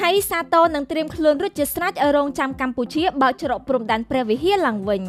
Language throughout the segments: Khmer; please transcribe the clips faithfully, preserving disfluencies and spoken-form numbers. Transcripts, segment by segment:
យសាទរនឹងត្រៀមខ្លួនរួចជាស្រេចឲ្យរងចាំកម្ពុជាបើកច្រកព្រំដែនព្រះវិហារឡើងវិញ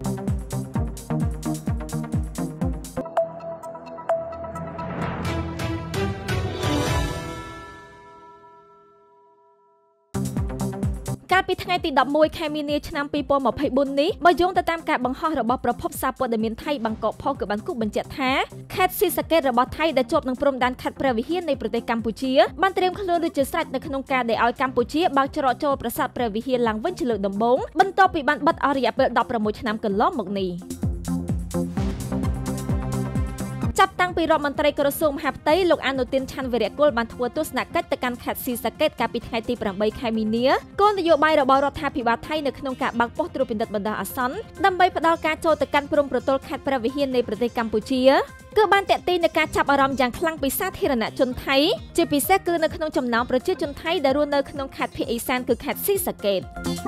កាលពីថ្ងៃទីដប់មួយខែមីនាឆ្នាំពីរពាន់ម្ភៃបួននេះបើយោងទៅតាមការបង្ហោះរបស់ប្រភពសារព័ត៌មានថៃ Bangkok Post គឺបានគូបញ្ជាក់ថាខេត្តស៊ីសាកេតរបស់ថៃដែលជាប់នឹងព្រំដែនខេត្តព្រះវិហារនៃប្រទេសកម្ពុជាបានត្រៀមខ្លួនរួចជាស្រេចនៅក្នុងការដែលឲ្យកម្ពុជាបើកច្រកចូលប្រាសាទព្រះវិហារឡើងវិញជាលើកដំបូងបន្ទាប់ពីបានបិទអស់រយៈពេលដប់ប្រាំមួយឆ្នាំកន្លងមកនេះចាប់តាំងពីរដ្ឋមន្ត្រីក្រសួងមហាផ្ទៃលោកអនុទានឆាន់វីរៈគុលបានធ្វើទស្សនកិច្ចទៅកាន់ខេត្តស៊ីសាកេតកាលពីថ្ងៃទីប្រាំបីខែមីនាគោលនយោបាយរបស់រដ្ឋាភិបាលថៃនៅក្នុងការបើកប៉ុស្តិ៍ត្រួតពិនិត្យបណ្ដោះអាសន្នដើម្បីផ្ដល់ការចូលទៅកាន់ព្រំប្រទល់ខេត្តព្រះវិហារនៃប្រទេសកម្ពុជាគឺបានទាក់ទាញនឹងការចាប់អារម្មណ៍យ៉ាងខ្លាំងពីសាធារណជនថៃជាពិសេសគឺនៅក្នុងចំណោមប្រជាជនថៃដែលរស់នៅក្នុងខេត្តភាគឦសានគឺខេត្តស៊ីសាកេត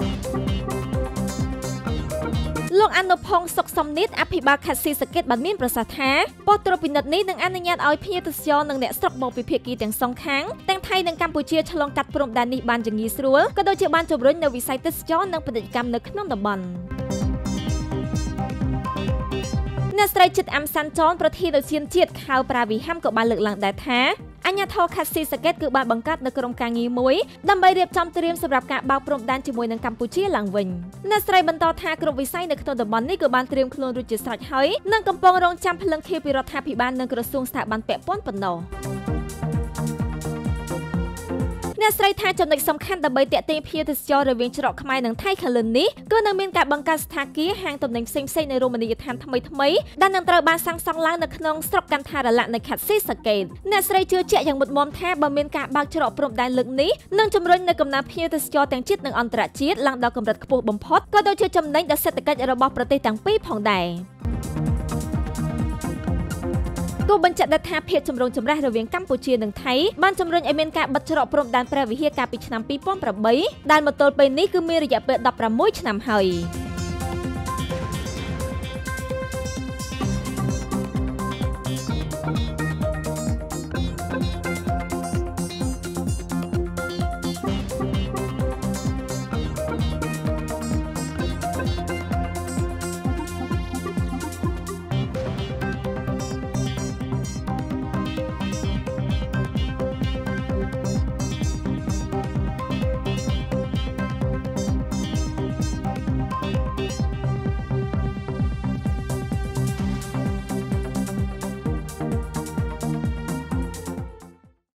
លោកអនុភងសុកសំនិតអភិបាលខេត្តស៊ីសាកេតបានមានប្រសាសន៍ថាប៉ុស្តិ៍ត្រួតពិនិត្យនេះនឹងអនុញ្ញាតឲ្យភ្ញៀវទេសចរនិងអ្នកស្រុកមកពីភាគីទាំងសងខាងទាំងថៃនិងកម្ពុជាឆ្លងកាត់ព្រំដែននេះបានយ៉ាងងាយស្រួលក៏ដូចជាបានជំរុញនៅវិស័យទេសចរនិងពាណិជ្ជកម្មនៅក្នុងតំបន់អ្នកស្រីចិត្តអាំសាន់ចនប្រធានឧទ្យានជាតិខៅប្រាវីហាំក៏បានលើកឡើងដែរថាអញ្ញាធរខេត្តស៊ីសាកេតគឺបានបង្កើតនៅក្រុមការងារមួយដើម្បីរៀបចំត្រៀមសម្រាប់ការបើកព្រំដែនជាមួយនឹងកម្ពុជាឡើងវិញអ្នកស្រីបន្តថាក្រុមវិស័យនៅក្នុងតំបន់នេះក៏បានត្រៀមខ្លួនរួចជាស្រេចហើយនិងកំពុងរងចាំភ្លឹងខៀវពីរដ្ឋាភិបាលនិងក្រសួងស្ថាប័នពាក់ព័ន្ធប៉ុណ្ណោះអ្នកស្រីថាចំណុចសំខាន់ដើម្បីទាក់ទាញភ្ញៀវទេសចររវាងច្រកខ្មែរនិងថៃខាងលើនេះគឺនឹងមានការបង្កើតស្ថានភាពហាងទំនិញផ្សេងៗនៅរមណីយដ្ឋានថ្មីៗដែលនឹងត្រូវបានសាងសង់ឡើងនៅក្នុងស្រុកកាន់ថារលៈនៃខេត្តស៊ីសាកេតអ្នកស្រីជឿជាក់យ៉ាងមុតមាំថាបើមានការបើកច្រកព្រំដែនលើកនេះនឹងជំរុញនៅកំណើនភ្ញៀវទេសចរទាំងជាតិនិងអន្តរជាតិឡើងដល់កម្រិតខ្ពស់បំផុតក៏ដូចជាចំណេញដល់សេដ្ឋកិច្ចរបស់ប្រទេសទាំងពីរផងដែរគូបញ្ជាក់ថាភាពចម្រូងចម្រាសរវាងកម្ពុជានិងថៃបានជំរុញឲ្យមានការបិទច្រកព្រំដែនព្រះវិហារកាលពីឆ្នាំពីរពាន់ប្រាំបីដែលមកទល់ពេលនេះគឺមានរយៈពេលដប់ប្រាំមួយឆ្នាំហើយ